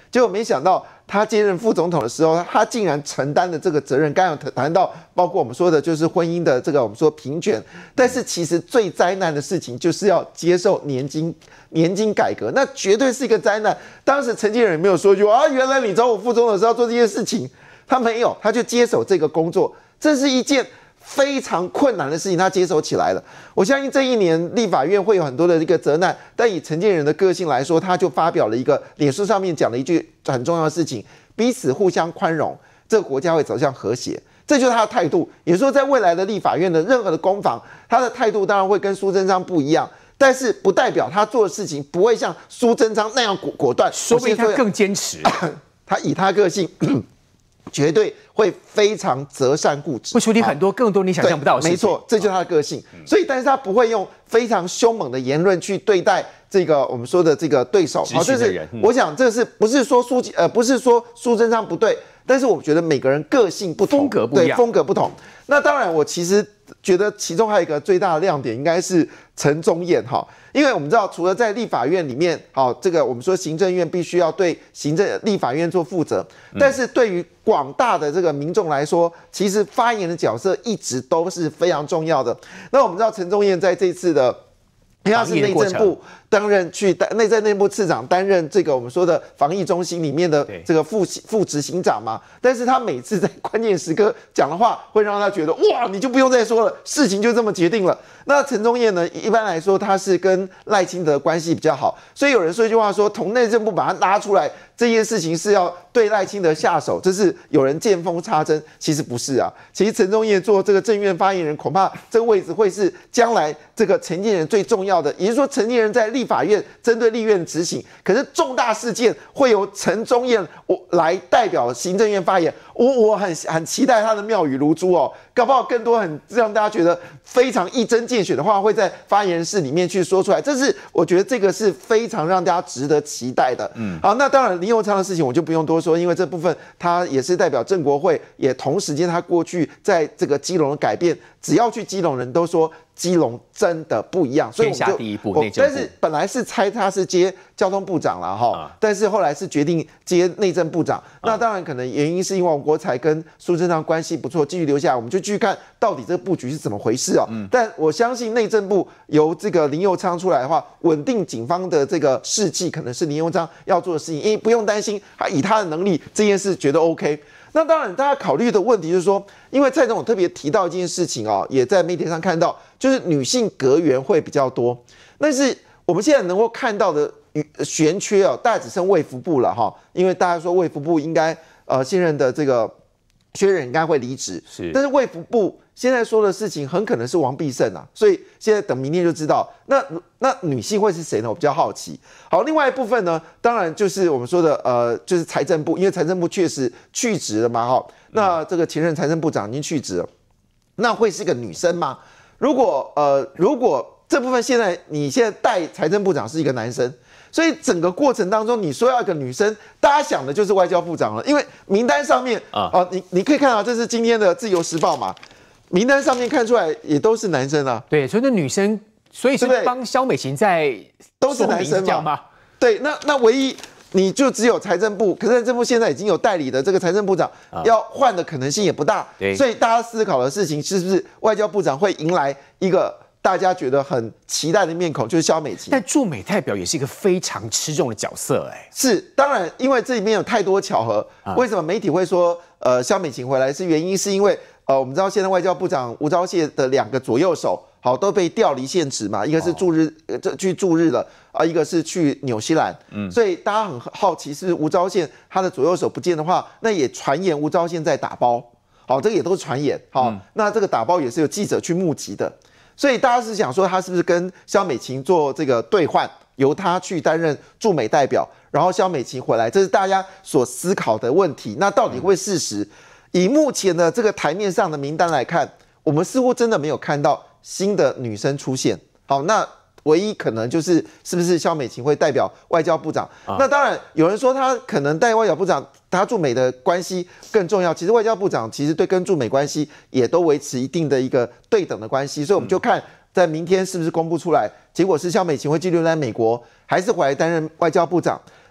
结果没想到他接任副总统的时候，他竟然承担了这个责任。刚刚有谈到，包括我们说的就是婚姻的这个我们说平权，但是其实最灾难的事情就是要接受年金改革，那绝对是一个灾难。当时陈建仁也没有说一句啊，原来你找我副总统是要做这件事情，他没有，他就接手这个工作，这是一件非常困难的事情，他接手起来了。我相信这一年立法院会有很多的一个责难，但以陈建仁的个性来说，他就发表了一个脸书上面讲了一句很重要的事情：彼此互相宽容，这个国家会走向和谐。这就是他的态度。也就是说，在未来的立法院的任何的攻防，他的态度当然会跟苏贞昌不一样，但是不代表他做的事情不会像苏贞昌那样果断， 说不定他更坚持。 他以他个性。绝对会非常择善固执， 会处理很多更多你想象不到的事情。 没错，这就是他的个性。所以，但是他不会用非常凶猛的言论去对待这个我们说的这个对手。 好，这是我想这是不是说苏贞昌不对，但是我觉得每个人个性不同， 风格不一样， 风格不同。那当然，我其实觉得其中还有一个最大的亮点，应该是陈宗彦哈，因为我们知道，除了在立法院里面，好，这个我们说行政院必须要对立法院做负责，但是对于广大的这个民众来说，其实发言的角色一直都是非常重要的。那我们知道陈宗彦在这次的，因为他是内政部担任内部次长，担任这个我们说的防疫中心里面的这个副执行长嘛。但是他每次在关键时刻讲的话，会让他觉得哇，你就不用再说了，事情就这么决定了。那陈宗彦呢，一般来说他是跟赖清德关系比较好，所以有人说一句话说，从内政部把他拉出来，这件事情是要对赖清德下手，这是有人见缝插针。其实不是啊，其实陈宗彦做这个政院发言人，恐怕这个位置会是将来这个陈建仁最重要的，也就是说陈建仁在立法院针对立院执行，可是重大事件会由陈宗彦来代表行政院发言。我很期待他的妙语如珠哦，搞不好更多很让大家觉得非常一针见血的话会在发言室里面去说出来，这是我觉得这个是非常让大家值得期待的。好，那当然林右昌的事情我就不用多说，因为这部分他也是代表正国会，也同时间他过去在这个基隆的改变，只要去基隆人都说基隆真的不一样，所以我们就天下第一步内政部， 但是本来是猜他是接交通部长了哈，但是后来是决定接内政部长。那当然可能原因是因为王国材跟苏贞昌关系不错，继续留下来，我们就继续看到底这个布局是怎么回事哦。但我相信内政部由这个林右昌出来的话，稳定警方的这个士气，可能是林右昌要做的事情，因为不用担心，以他的能力这件事觉得 OK。那当然，大家考虑的问题就是说，因为蔡总统特别提到一件事情哦，也在媒体上看到，就是女性阁员会比较多。但是我们现在能够看到的悬缺哦，大概只剩卫福部了哈，因为大家说卫福部应该现任的这个薛仁应该会离职，但是卫福部现在说的事情很可能是王必胜啊，所以现在等明天就知道。那女性会是谁呢？我比较好奇。好，另外一部分呢，当然就是我们说的就是财政部，因为财政部确实去职了嘛，哈。那这个前任财政部长已经去职了，那会是个女生吗？如果这部分你现在带财政部长是一个男生，所以整个过程当中，你说要一个女生，大家想的就是外交部长了，因为名单上面你可以看到，这是今天的《自由时报》嘛。名单上面看出来也都是男生啊， 对，所以那女生，所以是帮萧美琴在都是男生嘛？对，那唯一你就只有财政部，可是财政部现在已经有代理的这个财政部长，要换的可能性也不大，所以大家思考的事情是不是外交部长会迎来一个大家觉得很期待的面孔，就是萧美琴。 但驻美代表也是一个非常吃重的角色， 是，当然，因为这里面有太多巧合。为什么媒体会说萧美琴回来？原因是因为我们知道现在外交部长吴钊燮的2个左右手，好都被调离现职嘛，一个是去驻日了一个是去纽西兰。所以大家很好奇，是吴钊燮他的左右手不见的话，那也传言吴钊燮在打包。好，这个也都是传言。好，那这个打包也是有记者去目击的。所以大家是想说，他是不是跟萧美琴做这个兑换，由他去担任驻美代表，然后萧美琴回来，这是大家所思考的问题。那到底会事实？以目前的这个台面上的名单来看，我们似乎真的没有看到新的女生出现。好，那唯一可能就是是不是萧美琴会代表外交部长？那当然有人说他可能代外交部长，他驻美的关系更重要。其实外交部长其实跟驻美关系也都维持一定的一个对等的关系，所以我们就看在明天是不是公布出来，结果是萧美琴会继续留在美国，还是回来担任外交部长？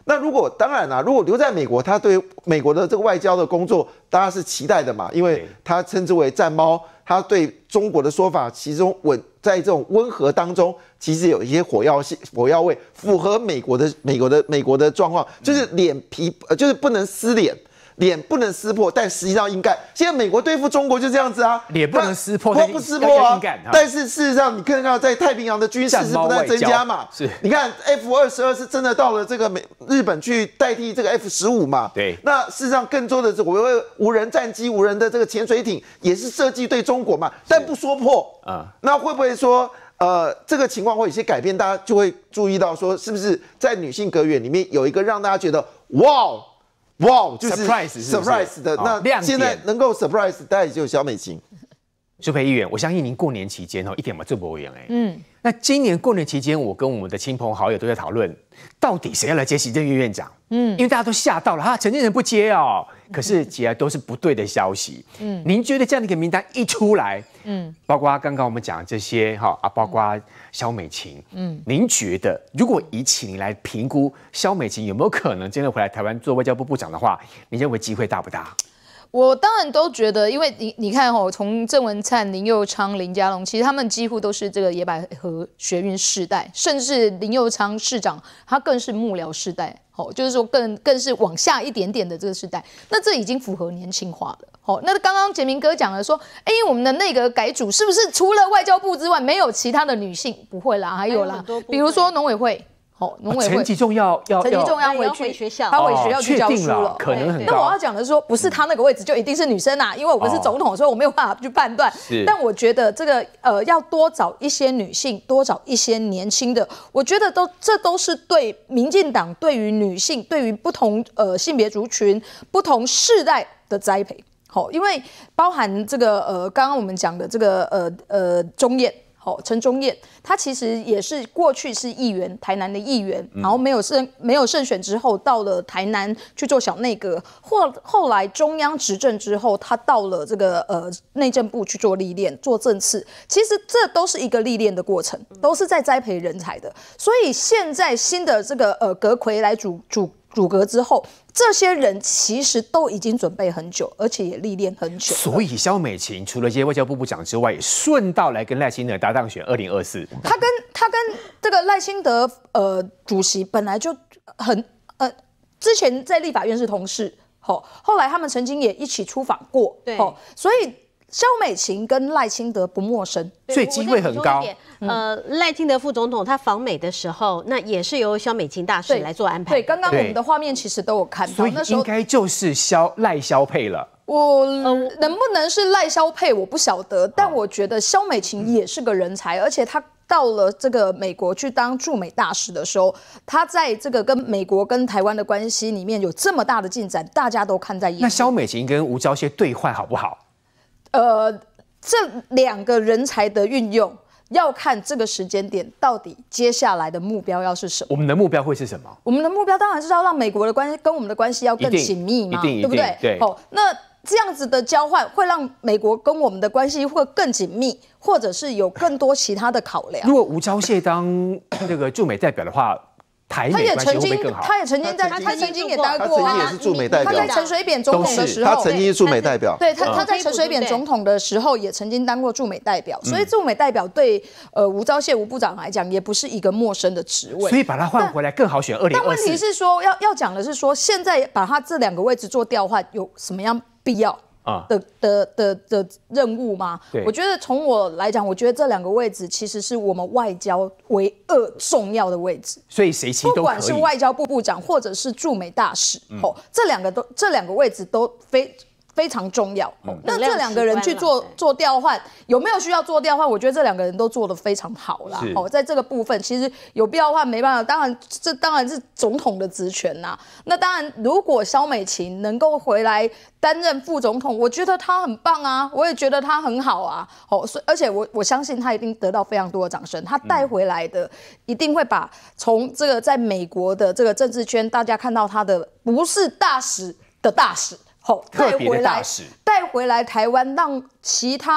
那如果当然啦，如果留在美国，他对美国的这个外交的工作，大家是期待的嘛，因为他称之为战猫，他对中国的说法，其中在这种温和当中，其实有一些火药味，符合美国的状况，就是脸皮就是不能撕脸。脸不能撕破，但实际上应该。现在美国对付中国就这样子啊， 脸不能撕破， 不撕破啊。但是事实上，你看到在太平洋的军事是不断增加嘛？ 是， 你看 F-22是真的到了这个日本去代替这个 F-15嘛？ 对。 那事实上更多的所谓无人战机、无人的这个潜水艇也是设计对中国嘛，但不说破啊。那会不会说这个情况会有些改变？大家就会注意到说，是不是在女性阁员里面有一个让大家觉得哇，就是 surprise 的，那现在能够 surprise， 大概只有萧美琴。 舒培议员，我相信您过年期间一点嘛做不完那今年过年期间，我跟我们的亲朋好友都在讨论，到底谁要来接行政院院长？因为大家都吓到了陈建仁不接哦，可是接来都是不对的消息。您觉得这样的一个名单一出来，包括刚刚我们讲这些包括萧美琴，您觉得如果以起您来评估萧美琴有没有可能真的回来台湾做外交部部长的话，你认为机会大不大？ 我当然都觉得，因为你看从郑文灿、林右昌、林佳龙，其实他们几乎都是这个野百合学运世代，甚至林右昌市长他更是幕僚世代，就是说更是往下一点点的这个世代，那这已经符合年轻化了。那刚刚杰明哥讲了说，我们的内阁改组是不是除了外交部之外没有其他的女性？不会啦，还有啦，比如说农委会。农委会陈吉仲要回学校，他回学校去教书了， 可能很高。 那我要讲的是说，不是他那个位置就一定是女生啊，因为我们是总统，所以我没有办法去判断。但我觉得这个要多找一些女性，多找一些年轻的，我觉得这都是对民进党对于女性、对于不同性别族群、不同世代的栽培。因为包含这个刚刚我们讲的这个钟燕。陈忠燕，他其实也是过去是议员，台南的议员，然后没有胜选之后，到了台南去做小内阁，后来中央执政之后，他到了这个内政部去做历练，做政次，其实这都是一个历练的过程，都是在栽培人才的。所以现在新的这个阁揆来组阁之后，这些人其实都已经准备很久，而且也历练很久。 所以萧美琴除了接外交部部长之外，也顺道来跟赖清德搭档选2024。他跟这个赖清德主席本来就很之前在立法院是同事，后来他们曾经也一起出访过，对，所以萧美琴跟赖清德不陌生， 所以机会很高。 赖清德副总统他访美的时候，那也是由萧美琴大使来做安排。 对，刚刚我们的画面其实都有看到， 所以应该就是赖萧配了。 我能不能是赖萧配我不晓得，但我觉得萧美琴也是个人才，而且他到了这个美国去当驻美大使的时候，他在这个跟美国跟台湾的关系里面有这么大的进展，大家都看在眼里。 那萧美琴跟吴钊燮兑换好不好？ 这两个人才的运用。要看这个时间点到底接下来的目标要是什么？ 我们的目标会是什么？ 我们的目标当然是要让美国的关系跟我们的关系要更紧密嘛，对不对？ 对。 那这样子的交换会让美国跟我们的关系会更紧密，或者是有更多其他的考量。 如果吴钊燮当这个驻美代表的话，台美关系会不会更好？ 他曾经也当过他曾经也是驻美代表。 他在陈水扁总统的时候， 他曾经是驻美代表。 对，他在陈水扁总统的时候也曾经当过驻美代表，所以驻美代表对吴钊燮吴部长来讲也不是一个陌生的职位。 所以把他换回来更好选2024。 但问题是说要讲的是说，现在把他这两个位置做调换有什么样必要？的任务吗？我觉得从我来讲，我觉得这两个位置其实是我们外交唯二重要的位置。 所以谁其实都可以， 不管是外交部部长或者是驻美大使，这两个位置都非常重要。那这两个人去做调换，有没有需要做调换？我觉得这两个人都做得非常好啦。在这个部分，其实有必要换没办法。这当然是总统的职权呐。那当然，如果萧美琴能够回来担任副总统，我觉得他很棒啊，我也觉得他很好啊。而且我相信他一定得到非常多的掌声。他带回来的一定会把从这个在美国的这个政治圈，大家看到他的不是大使的大使。 特别的大使带回来台湾，让其他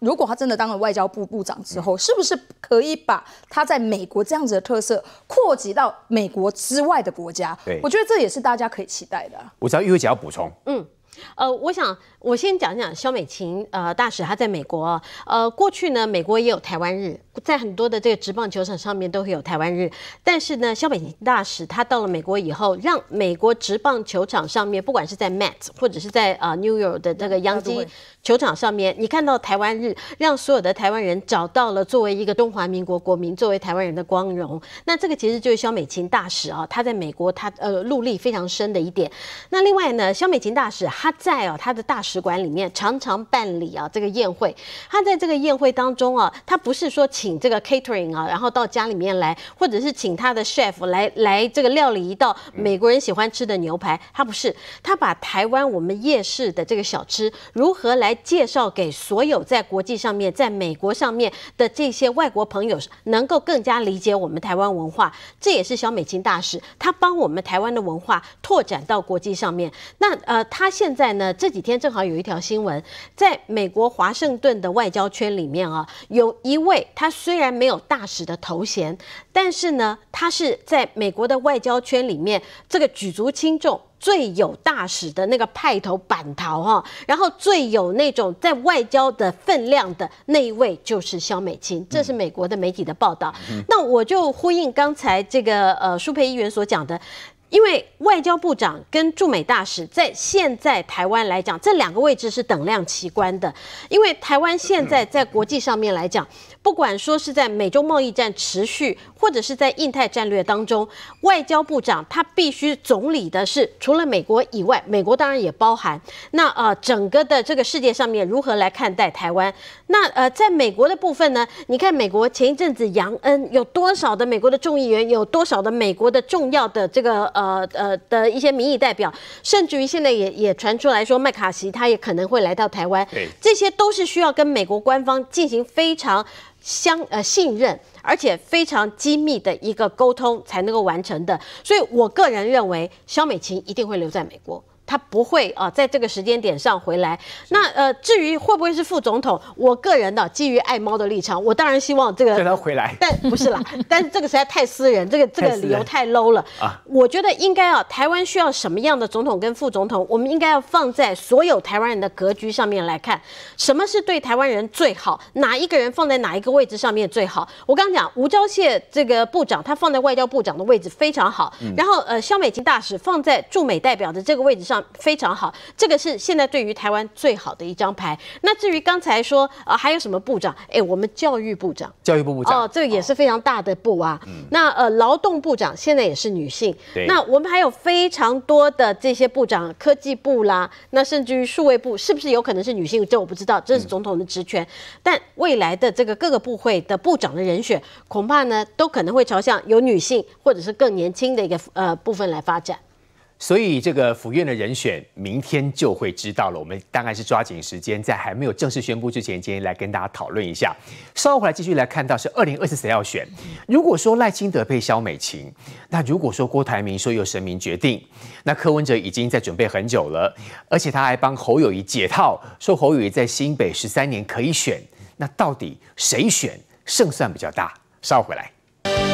如果他真的当了外交部部长之后，是不是可以把他在美国这样子的特色扩及到美国之外的国家？ 对， 我觉得这也是大家可以期待的。 我知道玉慧姐要补充。 我想我先讲讲萧美琴大使，她在美国过去呢，美国也有台湾日，在很多的这个职棒球场上面都会有台湾日。但是呢，萧美琴大使她到了美国以后，让美国职棒球场上面，不管是在 Mets 或者是在New York 的这个洋基球场上面，你看到台湾日，让所有的台湾人找到了作为一个中华民国国民，作为台湾人的光荣。那这个其实就是萧美琴大使她在美国她入力非常深的一点。那另外呢，萧美琴大使她在他的大使馆里面常常办理这个宴会。他在这个宴会当中他不是说请这个 catering 然后到家里面来，或者是请他的 chef 来这个料理一道美国人喜欢吃的牛排。他不是，他把台湾我们夜市的这个小吃如何来介绍给所有在国际上面、在美国上面的这些外国朋友，能够更加理解我们台湾文化。这也是萧美琴大使他帮我们台湾的文化拓展到国际上面。那他现在呢，这几天正好有一条新闻，在美国华盛顿的外交圈里面有一位他虽然没有大使的头衔，但是呢，他是在美国的外交圈里面这个举足轻重、最有大使的那个派头板头然后最有那种在外交的分量的那一位就是萧美琴，这是美国的媒体的报道。那我就呼应刚才这个舒培议员所讲的。因为外交部长跟驻美大使在现在台湾来讲，这两个位置是等量齐观的。因为台湾现在在国际上面来讲，不管说是在美中贸易战持续，或者是在印太战略当中，外交部长他必须总理的是除了美国以外，美国当然也包含那整个的这个世界上面如何来看待台湾。那在美国的部分呢，你看美国前一阵子杨恩有多少的美国的众议员，有多少的美国的重要的这个的一些民意代表，甚至于现在也传出来说麦卡锡他也可能会来到台湾，这些都是需要跟美国官方进行非常信任，而且非常机密的一个沟通才能够完成的。所以我个人认为萧美琴一定会留在美国。他不会在这个时间点上回来。那至于会不会是副总统，我个人基于爱猫的立场，我当然希望这个他回来， 但不是啦，但是这个实在太私人，这个理由太 low 了我觉得应该台湾需要什么样的总统跟副总统，我们应该要放在所有台湾人的格局上面来看，什么是对台湾人最好，哪一个人放在哪一个位置上面最好。我刚刚讲吴钊燮这个部长，他放在外交部长的位置非常好，然后萧美琴大使放在驻美代表的这个位置上非常好，这个是现在对于台湾最好的一张牌。那至于刚才说还有什么部长？我们教育部长， 教育部部长这个也是非常大的部啊。那劳动部长现在也是女性。那我们还有非常多的这些部长，科技部啦，那甚至于数位部，是不是有可能是女性？这我不知道，这是总统的职权。但未来的这个各个部会的部长的人选，恐怕呢都可能会朝向有女性或者是更年轻的一个部分来发展。 所以这个府院的人选明天就会知道了，我们大概是抓紧时间，在还没有正式宣布之前，今天来跟大家讨论一下。稍后回来继续来看到是2024谁要选。如果说赖清德配萧美琴，那如果说郭台铭说由神明决定，那柯文哲已经在准备很久了，而且他还帮侯友宜解套，说侯友宜在新北13年可以选，那到底谁选胜算比较大？稍后回来。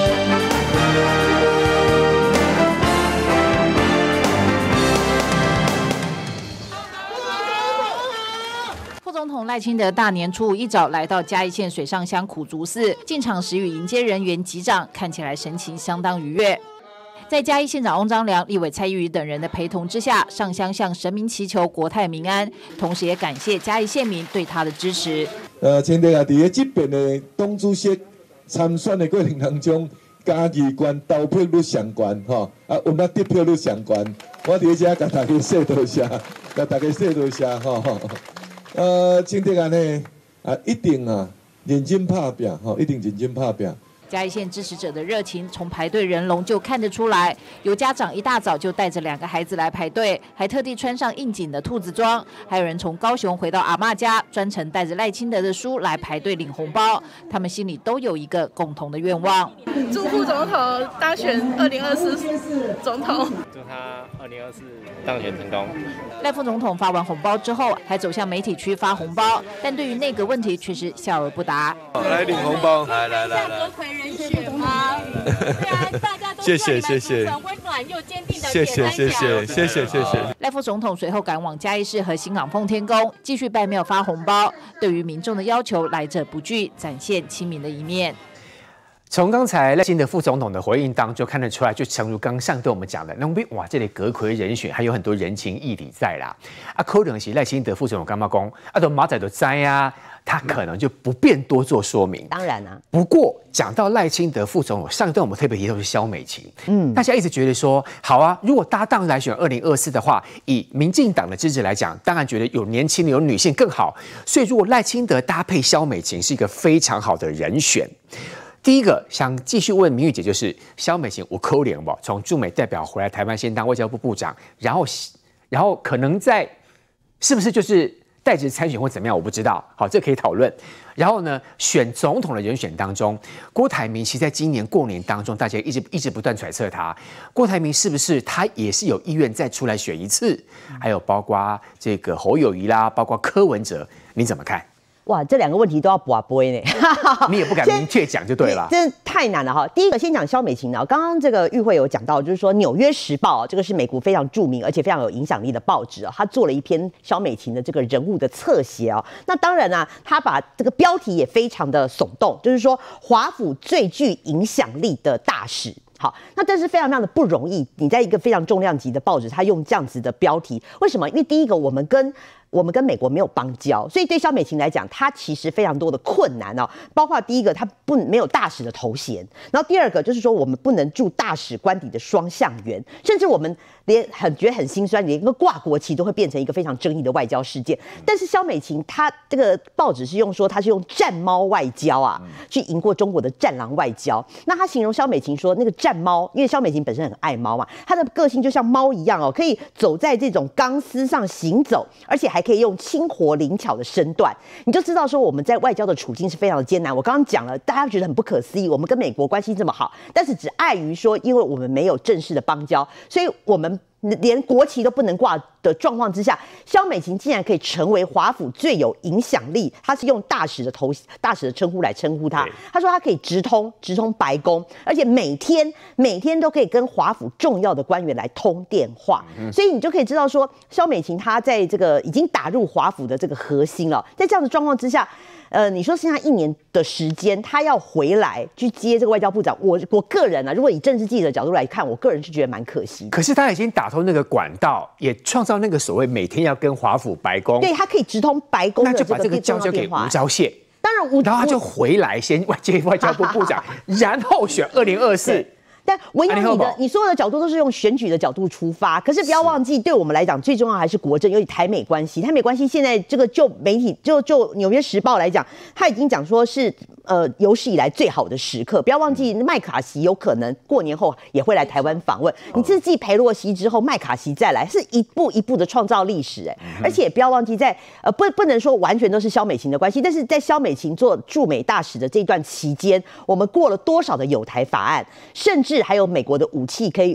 总统赖清德大年初5一早来到嘉义县水上乡苦竹寺，进场时与迎接人员击掌，看起来神情相当愉悦。在嘉义县长翁章良、立委蔡依瑜等人的陪同之下，上香向神明祈求国泰民安，同时也感谢嘉义县民对他的支持。 清德啊，伫个这边的党主席参选的过程当中，嘉义县投票率上悬有那得票率上悬，我伫这甲大家说多谢，甲大家说多谢清德安呢一定认真拍拼一定认真拍拼。 嘉义县支持者的热情从排队人龙就看得出来，有家长一大早就带着2个孩子来排队，还特地穿上应景的兔子装，还有人从高雄回到阿嬷家，专程带着赖清德的书来排队领红包。他们心里都有一个共同的愿望： 祝副总统当选2024总统， 祝他2024当选成功。 赖副总统发完红包之后，还走向媒体区发红包，但对于内阁问题却是笑而不答。 来领红包，来。 阁揆人选吗？对啊，大家都谢谢， 温暖又坚定的谢谢。 赖副总统随后赶往嘉义市和新港奉天宫，继续拜庙发红包。对于民众的要求，来者不拒，展现亲民的一面。 从刚才赖清德副总统的回应当中看得出来，就诚如刚上跟我们讲的，那边哇，这里阁揆人选还有很多人情义理在啦。可能是赖清德副总统干嘛讲，都马仔都在呀，他可能就不便多做说明。 当然啊， 不过讲到赖清德副总统，上一段我们特别提到是萧美琴，大家一直觉得说，好啊，如果搭档来选2024的话，以民进党的支持来讲，当然觉得有年轻的有女性更好，所以如果赖清德搭配萧美琴是一个非常好的人选。第一个想继续问明玉姐，就是萧美琴有可能不从驻美代表回来台湾，先当外交部部长，然后可能是不是就是代职参选或怎么样，我不知道。好，这可以讨论。然后呢，选总统的人选当中，郭台铭其实在今年过年当中，大家一直不断揣测他，郭台铭是不是他也是有意愿再出来选一次？还有包括这个侯友宜啦，包括柯文哲，你怎么看？ 哇，这2个问题都要拔杯呢， 你也不敢明确讲就对了， 真的太难了哈。第一个先讲萧美琴呢，刚刚这个玉慧有讲到，就是说《纽约时报》这个是美国非常著名而且非常有影响力的报纸啊，他做了一篇萧美琴的这个人物的侧写啊。那当然啊，他把这个标题也非常的耸动，就是说华府最具影响力的大使。好，那这是非常非常的不容易。你在一个非常重量级的报纸，他用这样子的标题，为什么？因为第一个，我们跟美国没有邦交，所以对萧美琴来讲，她其实非常多的困难哦。包括第一个，她没有大使的头衔，然后第二个就是说，我们不能驻大使官邸的双向员，甚至我们觉得很心酸，连一个挂国旗都会变成一个非常争议的外交事件。但是萧美琴她这个报纸是用说她是用战猫外交啊，去赢过中国的战狼外交。那她形容萧美琴说那个战猫，因为萧美琴本身很爱猫嘛，她的个性就像猫一样哦，可以走在这种钢丝上行走，而且还可以用轻活灵巧的身段，你就知道说我们在外交的处境是非常的艰难。我刚刚讲了，大家觉得很不可思议，我们跟美国关系这么好，但是只碍于说，因为我们没有正式的邦交，所以我们连国旗都不能挂的状况之下，萧美琴竟然可以成为华府最有影响力，他是用大使的称呼来称呼他。他说他可以直通白宫，而且每天都可以跟华府重要的官员来通电话，所以你就可以知道说，萧美琴她在这个已经打入华府的这个核心了。在这样的状况之下，你说剩下1年的时间，他要回来去接这个外交部长，我个人啊，如果以政治记者的角度来看，我个人是觉得蛮可惜。 可是他已经打通那个管道，也创造那个所谓每天要跟华府白宫， 对他可以直通白宫的那就把这个交给吴钊燮。 当然然后他就回来先接外交部部长，然后选2024。 但文扬你所有的角度都是用选举的角度出发，可是不要忘记，对我们来讲最重要还是国政，尤其台美关系。台美关系现在这个就媒体就《纽约时报》来讲，他已经讲说是有史以来最好的时刻。不要忘记麦卡锡有可能过年后也会来台湾访问。你这继裴洛西之后，麦卡锡再来，是一步一步的创造历史而且不要忘记在不能说完全都是萧美琴的关系，但是在萧美琴做驻美大使的这段期间，我们过了多少的友台法案，甚至还有美国的武器可以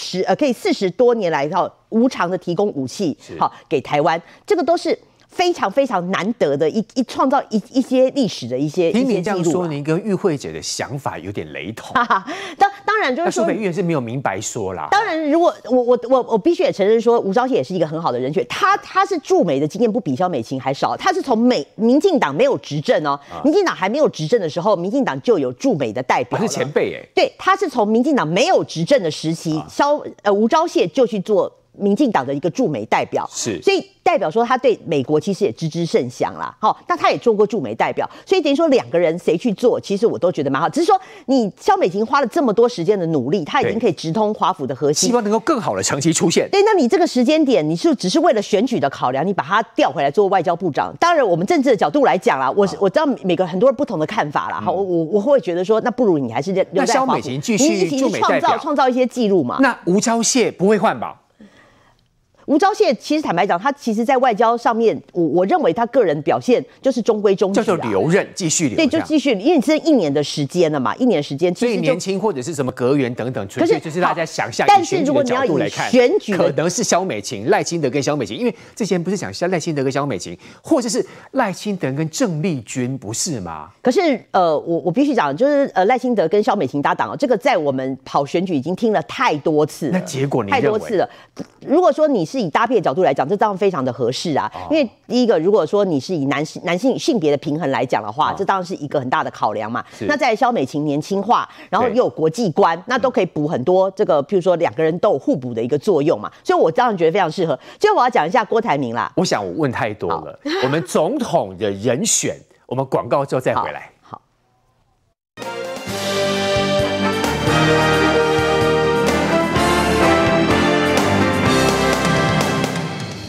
40多年来无偿的提供武器好给台湾，这个都是非常非常难得的创造一些历史的一些记录。 听您这样说，您跟与会者的想法有点雷同。 当然就是说， 苏北议员是没有明白说啦。 当然，如果我必须也承认说，吴钊燮也是一个很好的人选。他是驻美的经验不比萧美琴还少。他是从民进党没有执政哦，民进党还没有执政的时候，民进党就有驻美的代表了。 是前辈对，他是从民进党没有执政的时期，吴钊燮就去做民进党的一个驻美代表， 是， 所以代表说他对美国其实也知之甚详啦。好，那他也做过驻美代表，所以等于说两个人谁去做，其实我都觉得蛮好。只是说你萧美琴花了这么多时间的努力，他已经可以直通华府的核心， 希望能够更好的成绩出现。 对，那你这个时间点，你是只是为了选举的考量，你把他调回来做外交部长。当然，我们政治的角度来讲啦，我知道很多人不同的看法啦。好，我会觉得说，那不如你还是留在华府， 那萧美琴继续驻美代表， 创造一些记录嘛。 那吴钊燮不会换吧？ 吴钊燮其实坦白讲，他其实在外交上面，我认为他个人表现就是中规中矩， 叫做留任，继续留。 对，就继续，因为你是1年的时间了嘛，1年时间， 所以年轻或者是什么阁员等等，纯粹就是大家想象。但是如果你要以选举，可能是萧美琴、赖清德跟萧美琴，因为之前不是讲赖清德跟萧美琴，或者是赖清德跟郑丽君，不是吗？ 可是我必须讲，就是赖清德跟萧美琴搭档，这个在我们跑选举已经听了太多次了。 那结果你太多次了。如果说你是以搭配的角度来讲，这当然非常的合适啊。因为第一个，如果说你是以男性性别的平衡来讲的话，这当然是一个很大的考量嘛。那在萧美琴年轻化，然后又有国际观，那都可以补很多这个，譬如说两个人都有互补的一个作用嘛。所以我当然觉得非常适合。最后我要讲一下郭台铭啦。 我想我问太多了，我们总统的人选，我们广告之后再回来。